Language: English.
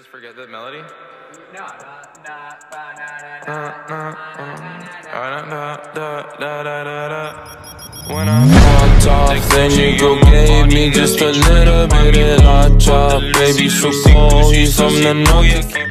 forget the melody? No. When I popped off, then you gave me just a little bit of hot chop. Baby, so cold, you something to know you can't